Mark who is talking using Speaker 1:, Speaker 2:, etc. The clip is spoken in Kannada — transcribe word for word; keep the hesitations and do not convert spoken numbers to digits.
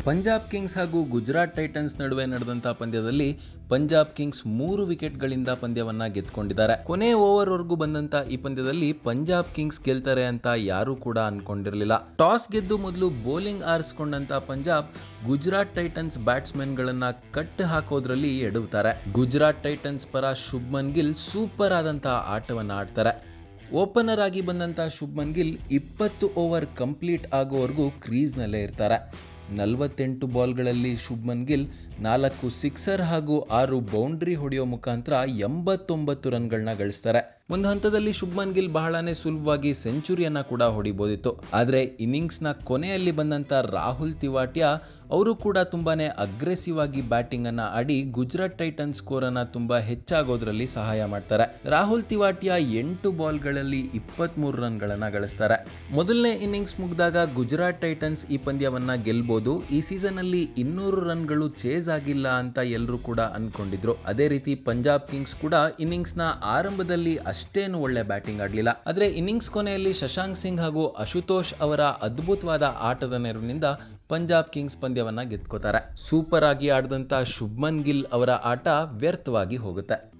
Speaker 1: ಪಂಜಾಬ್ ಕಿಂಗ್ಸ್ ಹಾಗೂ ಗುಜರಾತ್ ಟೈಟನ್ಸ್ ನಡುವೆ ನಡೆದಂತಹ ಪಂದ್ಯದಲ್ಲಿ ಪಂಜಾಬ್ ಕಿಂಗ್ಸ್ ಮೂರು ವಿಕೆಟ್ಗಳಿಂದ ಪಂದ್ಯವನ್ನ ಗೆದ್ದುಕೊಂಡಿದ್ದಾರೆ. ಕೊನೆ ಓವರ್ ವರೆಗೂ ಬಂದಂತ ಈ ಪಂದ್ಯದಲ್ಲಿ ಪಂಜಾಬ್ ಕಿಂಗ್ಸ್ ಗೆಲ್ತಾರೆ ಅಂತ ಯಾರು ಕೂಡ ಅನ್ಕೊಂಡಿರಲಿಲ್ಲ. ಟಾಸ್ ಗೆದ್ದು ಮೊದಲು ಬೌಲಿಂಗ್ ಆರಿಸಿಕೊಂಡಂತ ಪಂಜಾಬ್ ಗುಜರಾತ್ ಟೈಟನ್ಸ್ ಬ್ಯಾಟ್ಸ್ಮನ್ ಗಳನ್ನ ಕಟ್ ಹಾಕೋದ್ರಲ್ಲಿ ಎಡವುತ್ತಾರೆ. ಗುಜರಾತ್ ಟೈಟನ್ಸ್ ಪರ ಶುಭ್ಮನ್ ಗಿಲ್ ಸೂಪರ್ ಆದಂತಹ ಆಟವನ್ನ ಆಡ್ತಾರೆ. ಓಪನರ್ ಆಗಿ ಬಂದಂತ ಶುಭ್ಮನ್ ಗಿಲ್ ಇಪ್ಪತ್ತು ಓವರ್ ಕಂಪ್ಲೀಟ್ ಆಗೋವರೆಗೂ ಕ್ರೀಸ್ನಲ್ಲೇ ಇರ್ತಾರೆ. ನಲವತ್ತೆಂಟು ಬಾಲ್ಗಳಲ್ಲಿ ಶುಭ್ಮನ್ ಗಿಲ್ ನಾಲ್ಕು ಸಿಕ್ಸರ್ ಹಾಗೂ ಆರು ಬೌಂಡ್ರಿ ಹೊಡೆಯೋ ಮುಖಾಂತರ ಎಂಬತ್ತೊಂಬತ್ತು ರನ್ಗಳನ್ನ ಗಳಿಸ್ತಾರೆ. ಒಂದು ಹಂತದಲ್ಲಿ ಶುಭ್ಮನ್ ಗಿಲ್ ಬಹಳನೇ ಸುಲಭವಾಗಿ ಸೆಂಚುರಿಯನ್ನ ಕೂಡ ಹೊಡಿಬೋದಿತ್ತು. ಆದರೆ ಇನ್ನಿಂಗ್ಸ್ನ ಕೊನೆಯಲ್ಲಿ ಬಂದಂತ ರಾಹುಲ್ ತಿವಾಟಿಯಾ ಅವರು ಕೂಡ ತುಂಬಾನೇ ಅಗ್ರೆಸಿವ್ ಆಗಿ ಬ್ಯಾಟಿಂಗ್ ಅನ್ನ ಆಡಿ ಗುಜರಾತ್ ಟೈಟನ್ಸ್ ಸ್ಕೋರ್ ಅನ್ನ ತುಂಬಾ ಹೆಚ್ಚಾಗೋದ್ರಲ್ಲಿ ಸಹಾಯ ಮಾಡ್ತಾರೆ. ರಾಹುಲ್ ತಿವಾಟಿಯಾ ಎಂಟು ಬಾಲ್ಗಳಲ್ಲಿ ಇಪ್ಪತ್ತ್ ಮೂರು ರನ್ಗಳನ್ನ ಗಳಿಸ್ತಾರೆ. ಮೊದಲನೇ ಇನ್ನಿಂಗ್ಸ್ ಮುಗಿದಾಗ ಗುಜರಾತ್ ಟೈಟನ್ಸ್ ಈ ಪಂದ್ಯವನ್ನ ಗೆಲ್ಬಹುದು. ಈ ಸೀಸನ್ ಅಲ್ಲಿ ಇನ್ನೂರು ರನ್ಗಳು ಚೇಸ್ ಆಗಿಲ್ಲ ಅಂತ ಎಲ್ಲರೂ ಕೂಡ ಅನ್ಕೊಂಡಿದ್ರು. ಅದೇ ರೀತಿ ಪಂಜಾಬ್ ಕಿಂಗ್ಸ್ ಕೂಡ ಇನ್ನಿಂಗ್ಸ್ ನ ಆರಂಭದಲ್ಲಿ ಅಷ್ಟೇನು ಒಳ್ಳೆ ಬ್ಯಾಟಿಂಗ್ ಆಡಲಿಲ್ಲ. ಆದ್ರೆ ಇನ್ನಿಂಗ್ಸ್ ಕೊನೆಯಲ್ಲಿ ಶಶಾಂಕ್ ಸಿಂಗ್ ಹಾಗೂ ಅಶುತೋಷ್ ಅವರ ಅದ್ಭುತವಾದ ಆಟದ ನೆರವಿನಿಂದ ಪಂಜಾಬ್ ಕಿಂಗ್ಸ್ ಪಂದ್ಯವನ್ನ ಗೆದ್ಕೋತಾರೆ. ಸೂಪರ್ ಆಗಿ ಆಡಿದಂತ ಶುಭ್ಮನ್ ಗಿಲ್ ಅವರ ಆಟ ವ್ಯರ್ಥವಾಗಿ ಹೋಗುತ್ತೆ.